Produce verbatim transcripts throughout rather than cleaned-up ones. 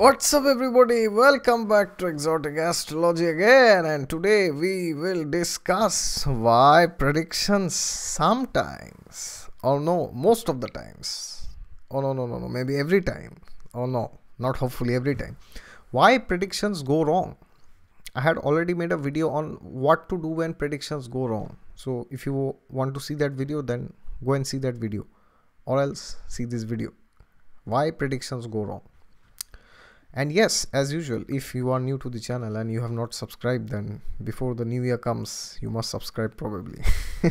What's up, everybody? Welcome back to Exotic Astrology again, and today we will discuss why predictions sometimes, or no, most of the times, oh no, no, no, no, maybe every time, oh no, not hopefully every time, why predictions go wrong. I had already made a video on what to do when predictions go wrong. So if you want to see that video, then go and see that video, or else see this video. Why predictions go wrong. And yes, as usual, if you are new to the channel and you have not subscribed, then before the new year comes, you must subscribe probably.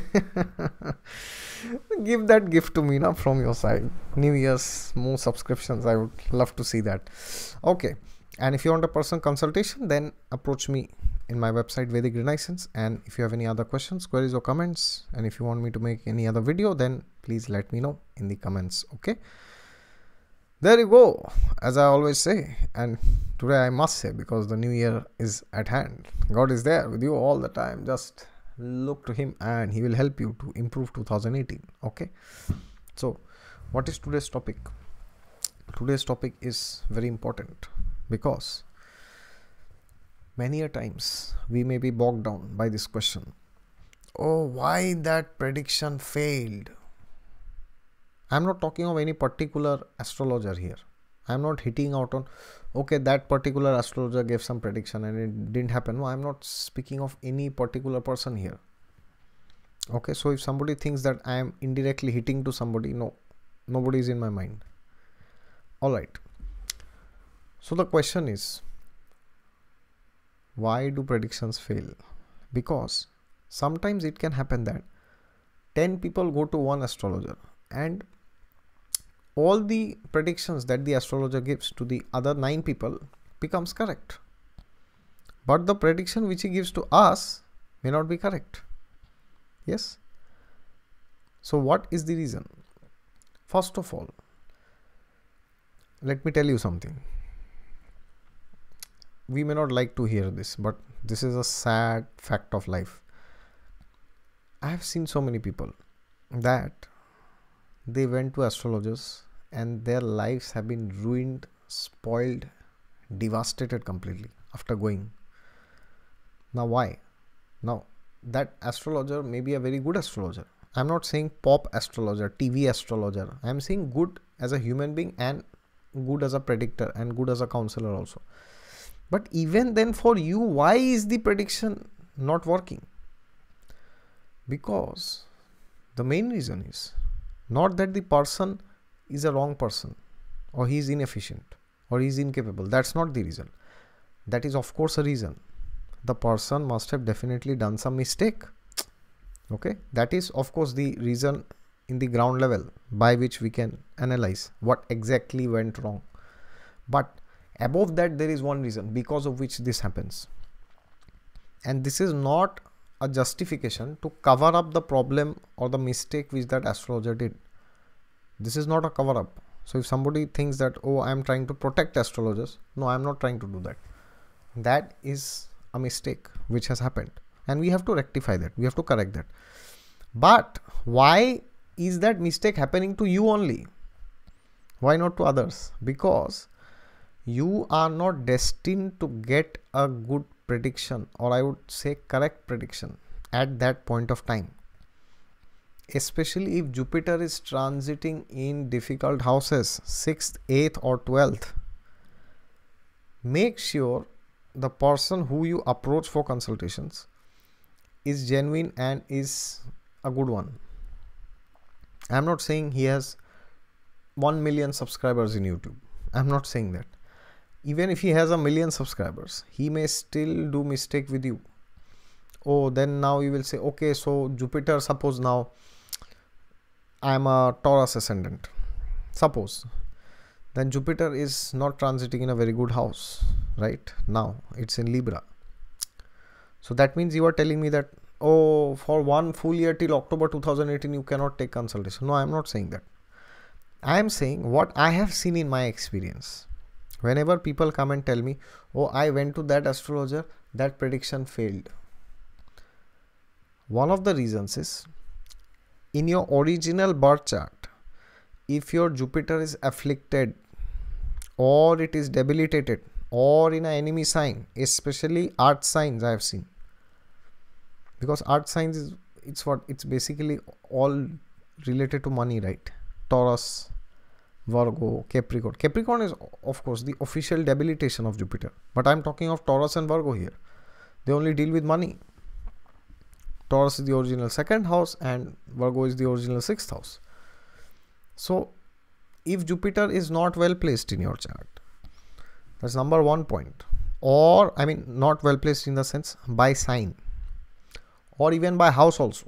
Give that gift to me now from your side. New Year's, more subscriptions. I would love to see that. Okay. And if you want a personal consultation, then approach me in my website, Vedic Renaissance. And if you have any other questions, queries or comments, and if you want me to make any other video, then please let me know in the comments. Okay. There you go, as I always say, and today I must say, because the new year is at hand. God is there with you all the time. Just look to him and he will help you to improve two thousand eighteen. Okay. So what is today's topic? Today's topic is very important because many a times we may be bogged down by this question. Oh, why that prediction failed? I'm not talking of any particular astrologer here. I'm not hitting out on, okay, that particular astrologer gave some prediction and it didn't happen. No, I'm not speaking of any particular person here. Okay, so if somebody thinks that I am indirectly hitting to somebody, no, nobody is in my mind. All right. So the question is, why do predictions fail? Because sometimes it can happen that ten people go to one astrologer and all the predictions that the astrologer gives to the other nine people becomes correct. But the prediction which he gives to us may not be correct. Yes. So what is the reason? First of all, let me tell you something. We may not like to hear this, but this is a sad fact of life. I have seen so many people that they went to astrologers and their lives have been ruined, spoiled, devastated completely after going. Now why? Now that astrologer may be a very good astrologer. I'm not saying pop astrologer, T V astrologer. I'm saying good as a human being and good as a predictor and good as a counselor also. But even then for you, why is the prediction not working? Because the main reason is not that the person is a wrong person or he is inefficient or he is incapable. That's not the reason. That is of course a reason. The person must have definitely done some mistake. Okay. That is of course the reason in the ground level by which we can analyze what exactly went wrong. But above that, there is one reason because of which this happens. And this is not a justification to cover up the problem or the mistake which that astrologer did. This is not a cover up. So if somebody thinks that, oh, I am trying to protect astrologers. No, I am not trying to do that. That is a mistake which has happened. And we have to rectify that. We have to correct that. But why is that mistake happening to you only? Why not to others? Because you are not destined to get a good prediction, or I would say correct prediction at that point of time. Especially if Jupiter is transiting in difficult houses, sixth, eighth or twelfth. Make sure the person who you approach for consultations is genuine and is a good one. I am not saying he has one million subscribers in YouTube. I am not saying that. Even if he has a million subscribers, he may still do mistake with you. Oh, then now you will say, okay, so Jupiter, suppose now I am a Taurus ascendant. Suppose. Then Jupiter is not transiting in a very good house. Right? Now it's in Libra. So that means you are telling me that, oh, for one full year till October two thousand eighteen, you cannot take consultation. No, I am not saying that. I am saying what I have seen in my experience. Whenever people come and tell me, oh, I went to that astrologer, that prediction failed. One of the reasons is in your original birth chart, if your Jupiter is afflicted or it is debilitated or in an enemy sign, especially earth signs I have seen. Because earth signs is, it's what, it's basically all related to money, right? Taurus, Virgo, Capricorn. Capricorn is of course the official debilitation of Jupiter. But I'm talking of Taurus and Virgo here. They only deal with money. Taurus is the original second house and Virgo is the original sixth house. So if Jupiter is not well placed in your chart, that's number one point. Or I mean not well placed in the sense by sign or even by house also.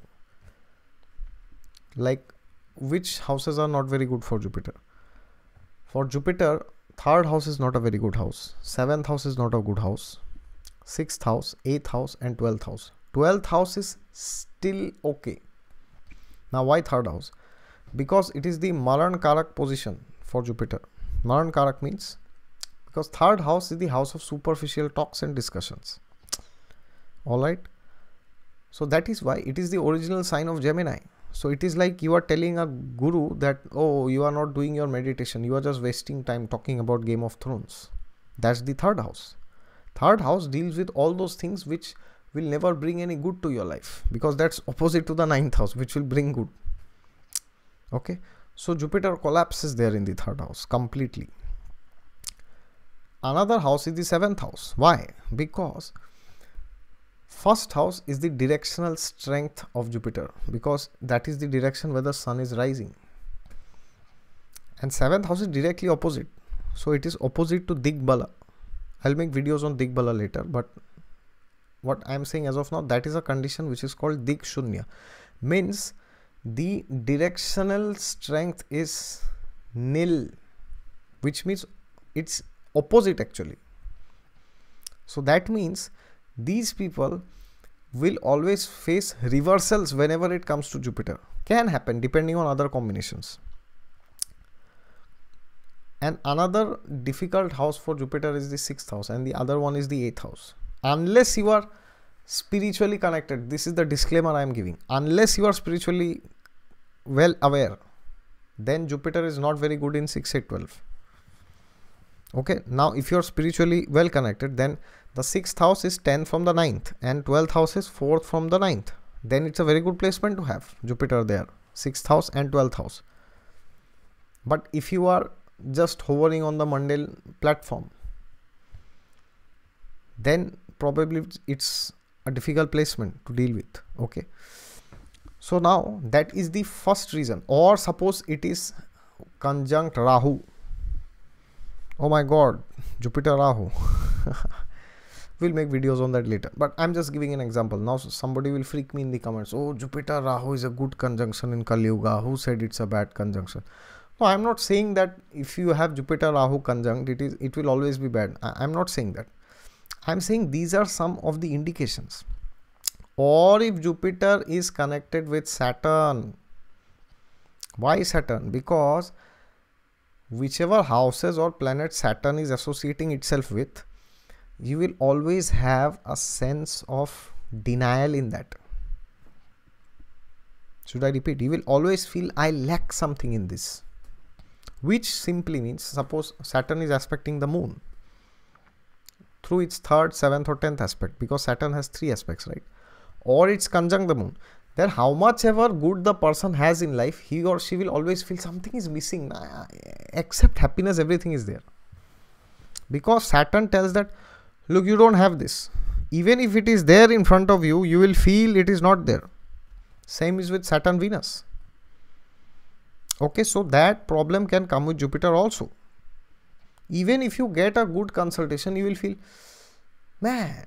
Like which houses are not very good for Jupiter? For Jupiter, third house is not a very good house. Seventh house is not a good house. Sixth house, eighth house and twelfth house. twelfth house is still okay. Now why third house? Because it is the Maran Karak position for Jupiter. Maran Karak means, because third house is the house of superficial talks and discussions. Alright. So that is why it is the original sign of Gemini. So it is like you are telling a guru that, oh, you are not doing your meditation. You are just wasting time talking about Game of Thrones. That's the third house. Third house deals with all those things which will never bring any good to your life, because that's opposite to the ninth house, which will bring good. Okay. So Jupiter collapses there in the third house completely. Another house is the seventh house. Why? Because first house is the directional strength of Jupiter, because that is the direction where the sun is rising. And seventh house is directly opposite. So it is opposite to Digbala. I'll make videos on Digbala later, but what I'm saying as of now, that is a condition which is called Dig Shunya. Means the directional strength is nil, which means it's opposite actually. So that means these people will always face reversals whenever it comes to Jupiter. Can happen depending on other combinations. And another difficult house for Jupiter is the sixth house, and the other one is the eighth house. Unless you are spiritually connected, this is the disclaimer I am giving. Unless you are spiritually well aware, then Jupiter is not very good in six, eight, twelve. Okay. Now if you are spiritually well connected, then the sixth house is ten from the ninth and twelfth house is fourth from the ninth. Then it's a very good placement to have Jupiter there, sixth house and twelfth house. But if you are just hovering on the mundane platform, then probably it's a difficult placement to deal with. Okay. So now that is the first reason. Or suppose it is conjunct Rahu. Oh my God, Jupiter Rahu. We'll make videos on that later, but I'm just giving an example. Now somebody will freak me in the comments. Oh, Jupiter Rahu is a good conjunction in Kali Yuga. Who said it's a bad conjunction? No, I'm not saying that if you have Jupiter Rahu conjunct, it is it will always be bad. I, I'm not saying that. I'm saying these are some of the indications. Or if Jupiter is connected with Saturn. Why Saturn? Because whichever houses or planets Saturn is associating itself with, you will always have a sense of denial in that. Should I repeat? You will always feel I lack something in this. Which simply means, suppose Saturn is aspecting the moon through its third, seventh or tenth aspect, because Saturn has three aspects, right? Or it's conjunct the moon. Then how much ever good the person has in life, he or she will always feel something is missing. Except happiness, everything is there. Because Saturn tells that, look, you don't have this. Even if it is there in front of you, you will feel it is not there. Same is with Saturn Venus. Okay, so that problem can come with Jupiter also. Even if you get a good consultation, you will feel, man,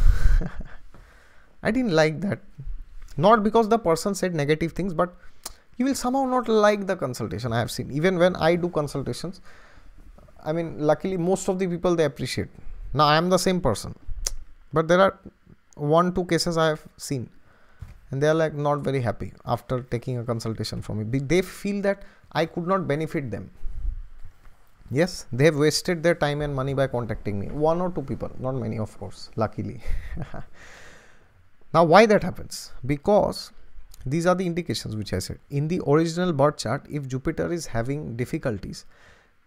I didn't like that. Not because the person said negative things, but you will somehow not like the consultation. I have seen, even when I do consultations, I mean, luckily most of the people, they appreciate. Now I am the same person, but there are one, two cases I have seen, and they are like not very happy after taking a consultation from me. They feel that I could not benefit them. Yes, they have wasted their time and money by contacting me. One or two people, not many, of course, luckily. Now, why that happens? Because these are the indications which I said. In the original birth chart, if Jupiter is having difficulties,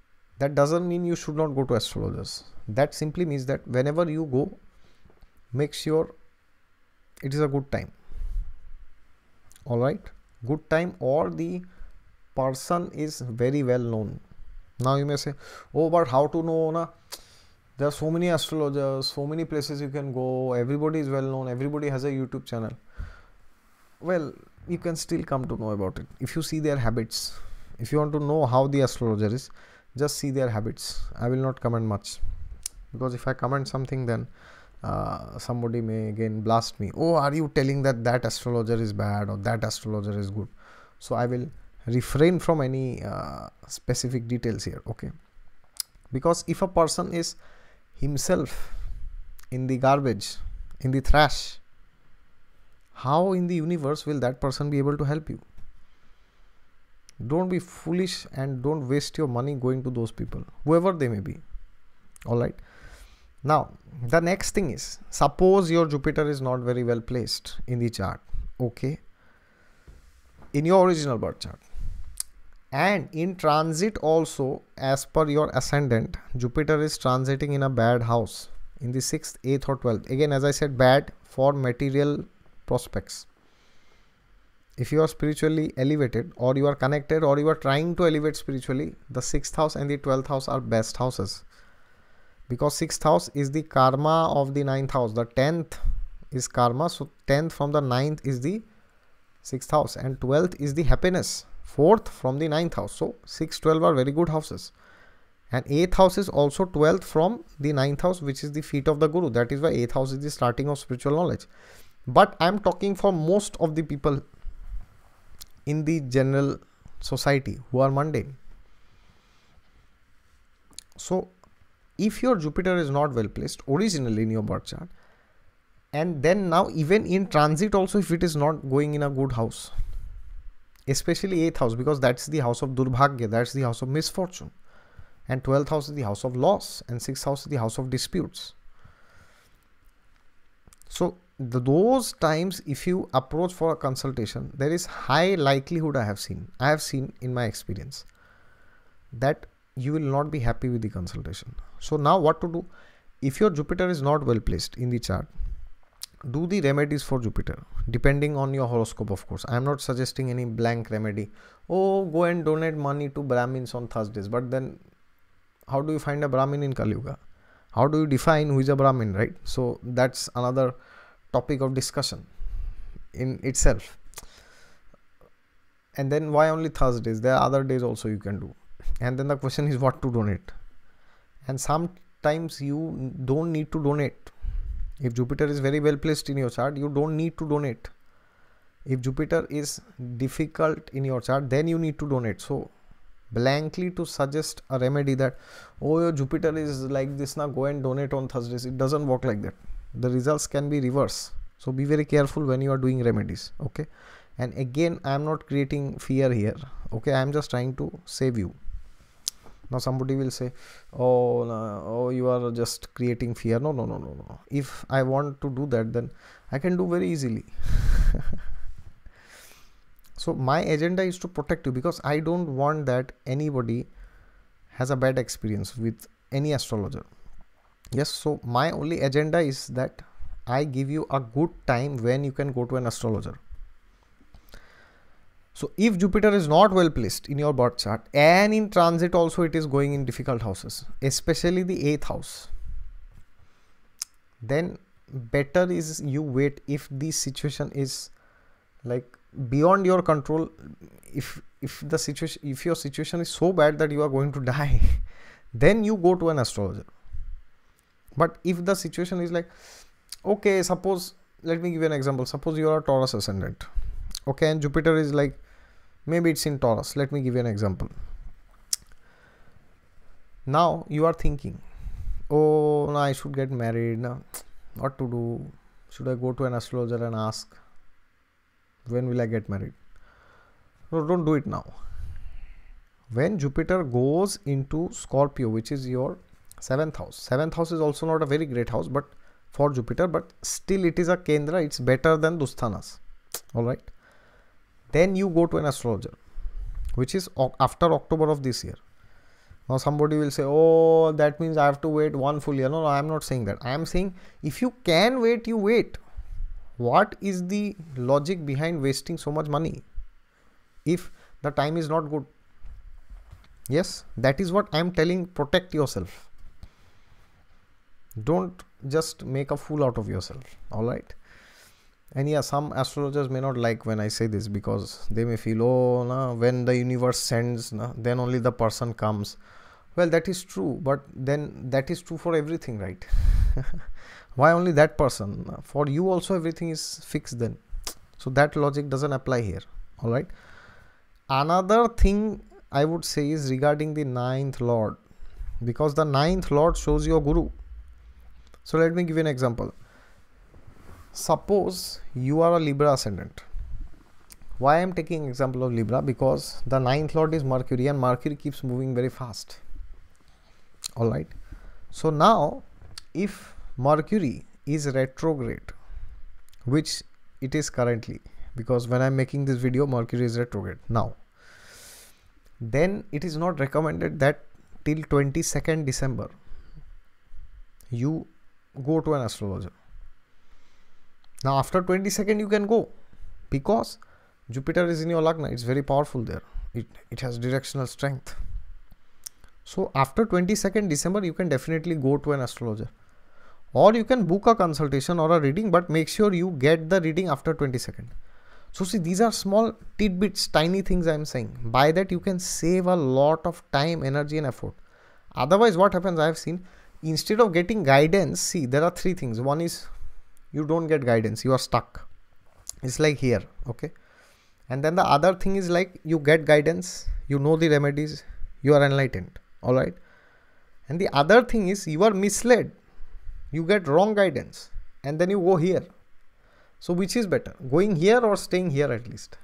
that doesn't mean you should not go to astrologers. That simply means that whenever you go, make sure it is a good time. All right, good time, or the person is very well known. Now you may say, oh, but how to know na? There are so many astrologers, so many places you can go, everybody is well known, everybody has a YouTube channel. Well, you can still come to know about it if you see their habits. If you want to know how the astrologer is, just see their habits. I will not comment much, because if I comment something, then uh, somebody may again blast me. Oh, are you telling that that astrologer is bad or that astrologer is good? So I will refrain from any uh, specific details here, okay? Because if a person is himself in the garbage, in the trash, how in the universe will that person be able to help you? Don't be foolish and don't waste your money going to those people, whoever they may be. All right. Now, the next thing is, suppose your Jupiter is not very well placed in the chart, okay, in your original birth chart, and in transit also, as per your ascendant, Jupiter is transiting in a bad house in the sixth, eighth or twelfth. Again, as I said, bad for material prospects. If you are spiritually elevated, or you are connected, or you are trying to elevate spiritually, the sixth house and the twelfth house are best houses, because sixth house is the karma of the ninth house. The tenth is karma, so tenth from the ninth is the sixth house, and twelfth is the happiness, fourth from the ninth house. So six, twelve are very good houses, and eighth house is also twelfth from the ninth house, which is the feet of the guru. That is why eighth house is the starting of spiritual knowledge. But I am talking for most of the people in the general society who are mundane. So if your Jupiter is not well placed originally in your birth chart, and then now even in transit also, if it is not going in a good house, especially eighth house, because that's the house of Durbhagya, that's the house of misfortune, and twelfth house is the house of loss, and sixth house is the house of disputes. So the, those times, if you approach for a consultation, there is high likelihood, I have seen, I have seen in my experience, that you will not be happy with the consultation. So now what to do? If your Jupiter is not well placed in the chart, do the remedies for Jupiter, depending on your horoscope, of course. I am not suggesting any blank remedy. Oh, go and donate money to Brahmins on Thursdays. But then how do you find a Brahmin in Kali Yuga? How do you define who is a Brahmin, right? So that's another topic of discussion in itself. And then why only Thursdays? There are other days also you can do. And then the question is what to donate. And sometimes you don't need to donate. If Jupiter is very well placed in your chart, you don't need to donate. If Jupiter is difficult in your chart, then you need to donate. So blankly to suggest a remedy that, oh, your Jupiter is like this, now go and donate on Thursdays, it doesn't work like that. The results can be reverse. So be very careful when you are doing remedies, okay? And again, I am not creating fear here, okay? I am just trying to save you. Now somebody will say, oh, no, oh, you are just creating fear. No, no, no, no, no. If I want to do that, then I can do very easily. So my agenda is to protect you, because I don't want that anybody has a bad experience with any astrologer. Yes, so my only agenda is that I give you a good time when you can go to an astrologer. So if Jupiter is not well placed in your birth chart, and in transit also it is going in difficult houses, especially the eighth house, then better is you wait. If the situation is like beyond your control, if if the situation, if your situation is so bad that you are going to die, then you go to an astrologer. But if the situation is like, okay, suppose, let me give you an example. Suppose you are a Taurus ascendant, okay, and Jupiter is like, maybe it's in Taurus. Let me give you an example. Now you are thinking, oh, no, I should get married now. What to do? Should I go to an astrologer and ask, when will I get married? No, don't do it now. When Jupiter goes into Scorpio, which is your seventh house. seventh house is also not a very great house, but for Jupiter, but still it is a Kendra. It's better than Dusthanas. All right. Then you go to an astrologer, which is after October of this year. Now somebody will say, oh, that means I have to wait one full year. No, no, I am not saying that. I am saying if you can wait, you wait. What is the logic behind wasting so much money if the time is not good? Yes, that is what I am telling. Protect yourself. Don't just make a fool out of yourself. All right. And yeah, some astrologers may not like when I say this, because they may feel, oh, nah, when the universe sends, nah, then only the person comes. Well, that is true, but then that is true for everything, right? Why only that person? For you also everything is fixed then. So that logic doesn't apply here. All right. Another thing I would say is regarding the ninth lord, because the ninth lord shows your guru. So let me give you an example. Suppose you are a Libra ascendant. Why I am taking example of Libra? Because the ninth lord is Mercury, and Mercury keeps moving very fast. All right. So now if Mercury is retrograde, which it is currently, because when I am making this video, Mercury is retrograde now, then it is not recommended that till twenty-second December you go to an astrologer. Now after twenty-second you can go, because Jupiter is in your Lagna. It's very powerful there. It, it has directional strength. So after twenty-second December you can definitely go to an astrologer, or you can book a consultation or a reading, but make sure you get the reading after twenty-second. So see, these are small tidbits, tiny things I am saying. By that you can save a lot of time, energy and effort. Otherwise what happens, I have seen, instead of getting guidance, see, there are three things. One is you don't get guidance, you are stuck. It's like here, okay? And then the other thing is like you get guidance, you know the remedies, you are enlightened, all right? And the other thing is you are misled, you get wrong guidance, and then you go here. So which is better, going here or staying here at least?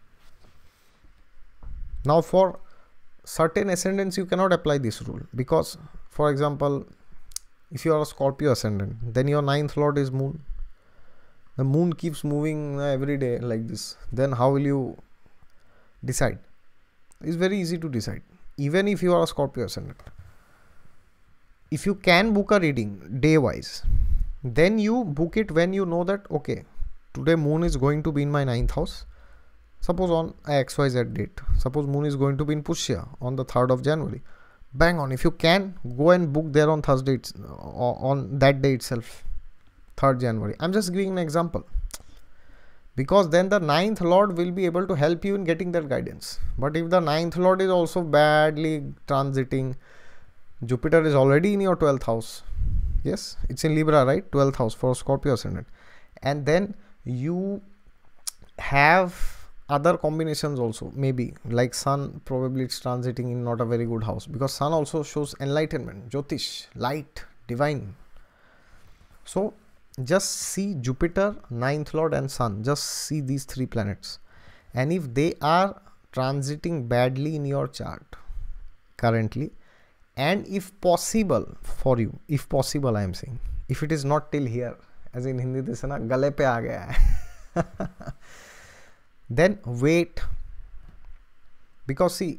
Now for certain ascendants you cannot apply this rule, because for example, if you are a Scorpio ascendant, then your ninth lord is moon. The moon keeps moving every day like this. Then how will you decide? It's very easy to decide. Even if you are a Scorpio ascendant, if you can book a reading day wise, then you book it when you know that, okay, today moon is going to be in my ninth house. Suppose on X Y Z date. Suppose moon is going to be in Pushya on the third of January. Bang on. If you can, go and book there on Thursday, on that day itself, third January. I'm just giving an example, because then the ninth lord will be able to help you in getting that guidance. But if the ninth lord is also badly transiting, Jupiter is already in your twelfth house. Yes, it's in Libra, right? twelfth house for Scorpio ascendant. And then you have other combinations also, maybe like Sun, probably it's transiting in not a very good house, because Sun also shows enlightenment, Jyotish, light, divine. So just see Jupiter, ninth lord and Sun, just see these three planets, and if they are transiting badly in your chart currently, and if possible for you, if possible I am saying, if it is not till here, as in Hindi this na gale pe aa gaya hai, then wait. Because see,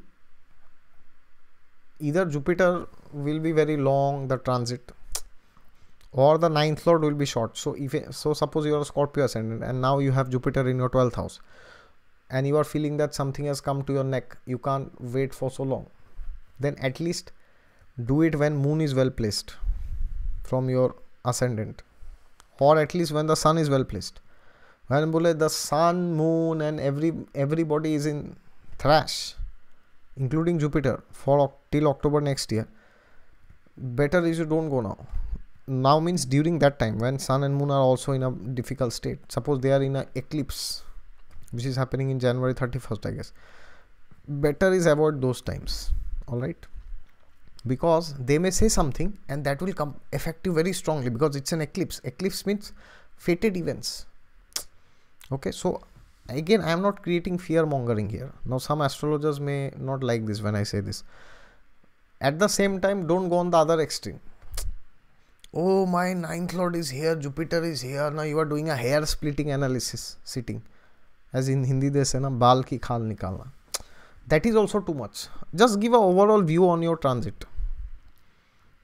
either Jupiter will be very long, the transit, or the ninth lord will be short. So if so suppose you are a Scorpio ascendant and now you have Jupiter in your twelfth house, and you are feeling that something has come to your neck, you can't wait for so long, then at least do it when moon is well placed from your ascendant, or at least when the sun is well placed. When the sun, moon and every everybody is in thrash, including Jupiter, for till October next year, better is you don't go now. Now means during that time when sun and moon are also in a difficult state. Suppose they are in an eclipse, which is happening in January thirty-first, I guess. Better is avoid those times, all right? Because they may say something and that will come affect you very strongly, because it's an eclipse. Eclipse means fated events. Okay, so again, I am not creating fear mongering here. Now some astrologers may not like this when I say this. At the same time, don't go on the other extreme. Oh, my ninth lord is here, Jupiter is here. Now you are doing a hair splitting analysis sitting. As in Hindi they say na, baal ki khal nikalna. That is also too much. Just give an overall view on your transit.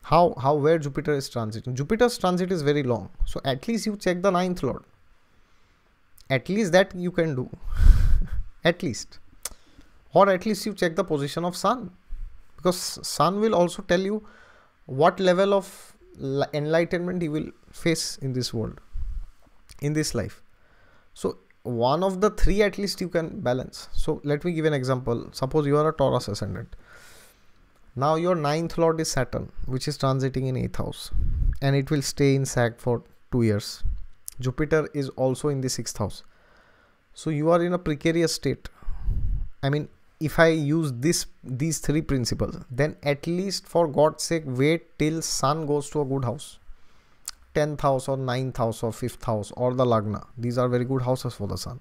how how where Jupiter is transiting. Jupiter's transit is very long, so at least you check the ninth lord. At least that you can do. At least, or at least you check the position of sun, because sun will also tell you what level of enlightenment you will face in this world, in this life. So one of the three at least you can balance. So let me give an example. Suppose you are a Taurus ascendant. Now your ninth lord is Saturn, which is transiting in eighth house, and it will stay in Sag for two years. Jupiter is also in the sixth house. So you are in a precarious state. I mean, if I use this these three principles, then at least for God's sake wait till sun goes to a good house. tenth house or ninth house or fifth house or the Lagna. These are very good houses for the sun.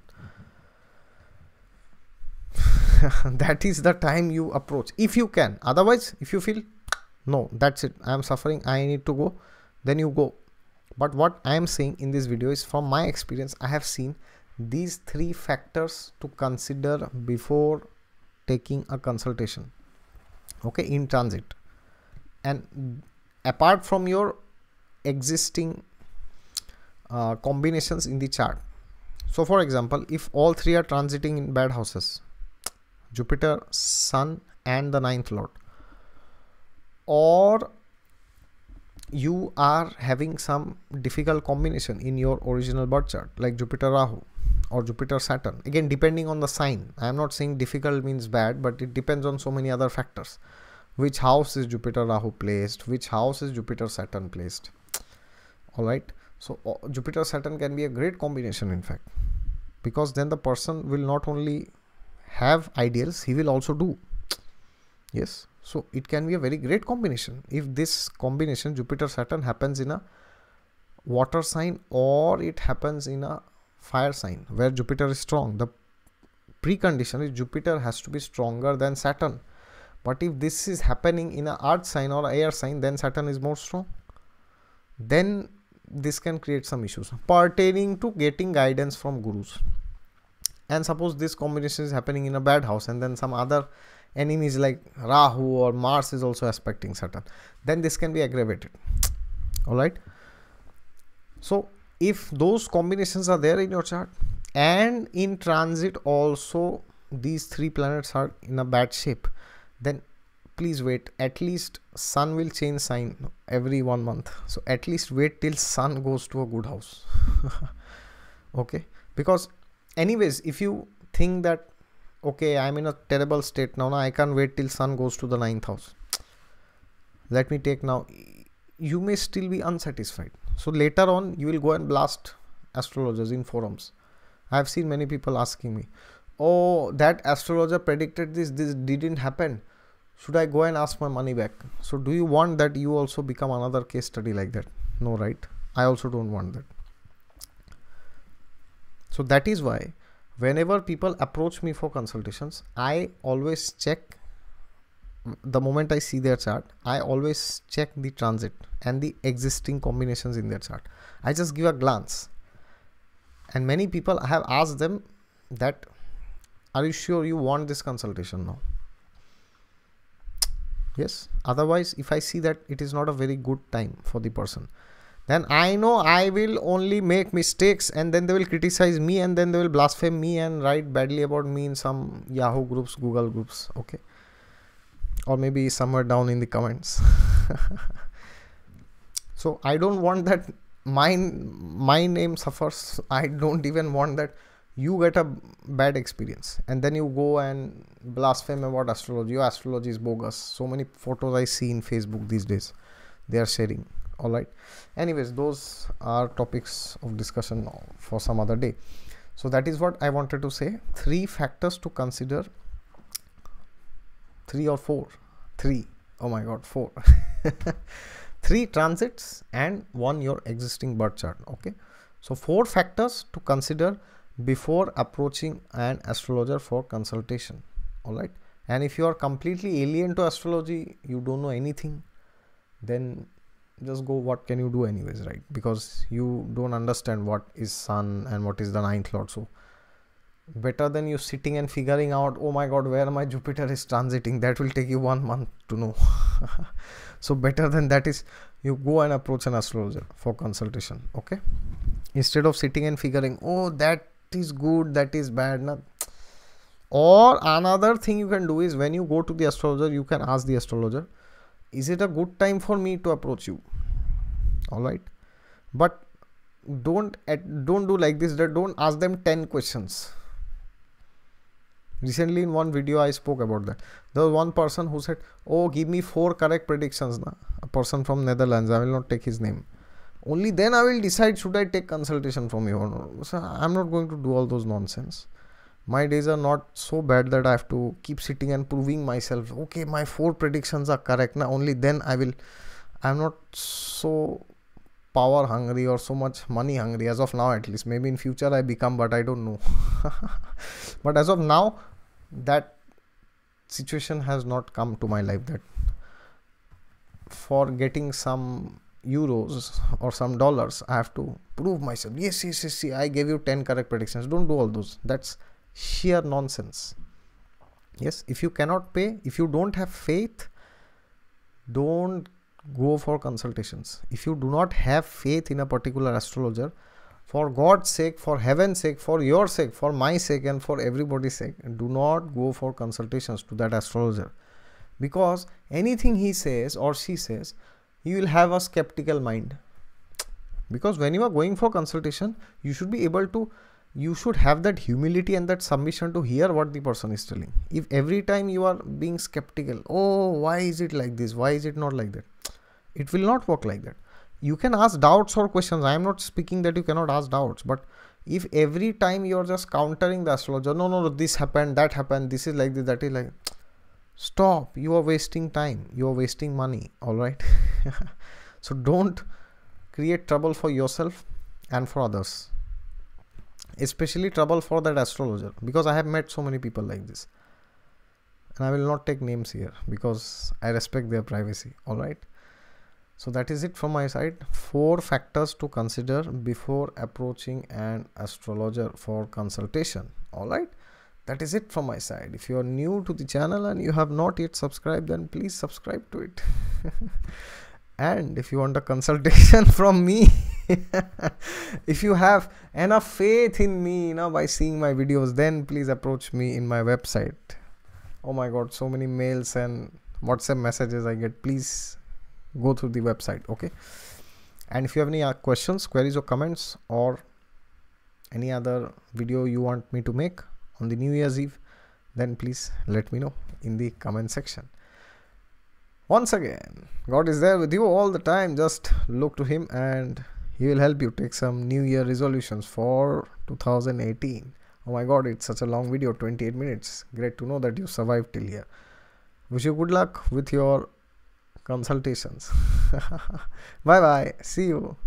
That is the time you approach, if you can. Otherwise, if you feel, no, that's it, I am suffering, I need to go, then you go. But what I am saying in this video is from my experience, I have seen these three factors to consider before taking a consultation, okay, in transit. And apart from your existing uh, combinations in the chart. So for example, if all three are transiting in bad houses, Jupiter, Sun and the ninth lord, or you are having some difficult combination in your original birth chart, like Jupiter Rahu or Jupiter Saturn, again depending on the sign. I am not saying difficult means bad, but it depends on so many other factors. Which house is Jupiter Rahu placed, which house is Jupiter Saturn placed. All right, so uh, Jupiter Saturn can be a great combination, in fact, because then the person will not only have ideals, he will also do. Yes, so it can be a very great combination if this combination Jupiter Saturn happens in a water sign or it happens in a fire sign where Jupiter is strong. The precondition is Jupiter has to be stronger than Saturn. But if this is happening in a earth sign or air sign, then Saturn is more strong. Then this can create some issues pertaining to getting guidance from gurus. And suppose this combination is happening in a bad house, and then some other enemies like Rahu or Mars is also aspecting Saturn, then this can be aggravated. All right. So if those combinations are there in your chart and in transit also these three planets are in a bad shape, then please wait. At least sun will change sign every one month. So at least wait till sun goes to a good house. Okay. Because anyways, if you think that, okay, I'm in a terrible state now, now I can't wait till sun goes to the ninth house. Let me take now. You may still be unsatisfied. So later on, you will go and blast astrologers in forums. I have seen many people asking me, oh, that astrologer predicted this, this didn't happen. Should I go and ask my money back? So do you want that you also become another case study like that? No, right? I also don't want that. So that is why whenever people approach me for consultations, I always check. The moment I see their chart, I always check the transit and the existing combinations in their chart. I just give a glance. And many people, I have asked them that, are you sure you want this consultation now? Yes. Otherwise, if I see that it is not a very good time for the person, then I know I will only make mistakes, and then they will criticize me, and then they will blaspheme me and write badly about me in some Yahoo groups, Google groups. Okay. Or maybe somewhere down in the comments. So I don't want that my, my name suffers. I don't even want that you get a bad experience and then you go and blaspheme about astrology. Your astrology is bogus. So many photos I see in Facebook these days, they are sharing. All right. Anyways, those are topics of discussion for some other day. So that is what I wanted to say. Three factors to consider. Three or four? Three. Oh my God, four. Three transits and one your existing birth chart. Okay. So four factors to consider before approaching an astrologer for consultation. All right. And if you are completely alien to astrology, you don't know anything, then just go. What can you do anyways, right? Because you don't understand what is sun and what is the ninth lord. So better than you sitting and figuring out, oh my god, where my Jupiter is transiting. That will take you one month to know. So better than that is you go and approach an astrologer for consultation. Okay, instead of sitting and figuring, oh, that is good, that is bad. Nah. Or another thing you can do is, when you go to the astrologer, you can ask the astrologer, is it a good time for me to approach you? All right, but don't don't do like this, that don't ask them ten questions. Recently in one video I spoke about that. There was one person who said, oh, give me four correct predictions. Na? A person from Netherlands, I will not take his name. Only then I will decide should I take consultation from you or not. So I'm not going to do all those nonsense. My days are not so bad that I have to keep sitting and proving myself, okay, my four predictions are correct. Now only then I will. I'm not so power hungry or so much money hungry as of now, at least. Maybe in future I become, but I don't know. But as of now, that situation has not come to my life, that for getting some euros or some dollars I have to prove myself. Yes, yes, yes, see, I gave you ten correct predictions. Don't do all those. That's sheer nonsense. Yes, if you cannot pay, if you don't have faith, don't go for consultations. If you do not have faith in a particular astrologer, for God's sake, for heaven's sake, for your sake, for my sake, and for everybody's sake, do not go for consultations to that astrologer, because anything he says or she says, you will have a skeptical mind. Because when you are going for consultation, you should be able to, you should have that humility and that submission to hear what the person is telling. If every time you are being skeptical, oh, why is it like this, why is it not like that, it will not work like that. You can ask doubts or questions. I am not speaking that you cannot ask doubts, but if every time you are just countering the astrologer, no, no, no, this happened, that happened, this is like this, that is like, stop. You are wasting time. You are wasting money. All right. So don't create trouble for yourself and for others, especially trouble for that astrologer, because I have met so many people like this, and I will not take names here because I respect their privacy. All right. So that is it from my side. Four factors to consider before approaching an astrologer for consultation. All right. That is it from my side. If you are new to the channel and you have not yet subscribed, then please subscribe to it. And if you want a consultation from me, if you have enough faith in me, you know, by seeing my videos, then please approach me in my website. Oh my god, so many mails and WhatsApp messages I get. Please go through the website. Okay. And if you have any uh, questions, queries or comments, or any other video you want me to make on the New Year's Eve, then please let me know in the comment section. Once again, God is there with you all the time. Just look to him and he will help you take some New Year resolutions for two thousand eighteen. Oh my god, it's such a long video, twenty-eight minutes. Great to know that you survived till here. Wish you good luck with your consultations. Bye bye. See you.